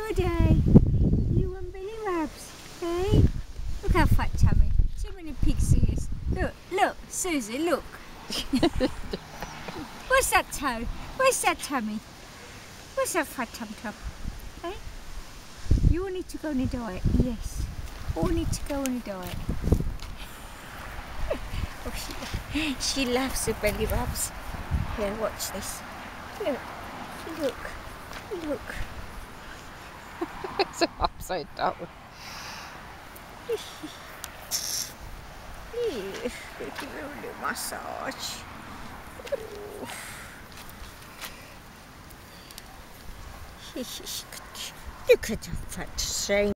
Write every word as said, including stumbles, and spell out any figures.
Good, eh? You and Billy Rabs, eh? Look how fat tummy. Too many pig's ears. Look, look, Susie, look. Where's that toe? Where's that tummy? Where's that fat tum tum? Eh? You all need to go on a diet, yes. All need to go on a diet. Oh, she, she loves the belly rubs. Here, watch this. Look, look, look. It's upside down. Give it a little massage. Look at that fat shame.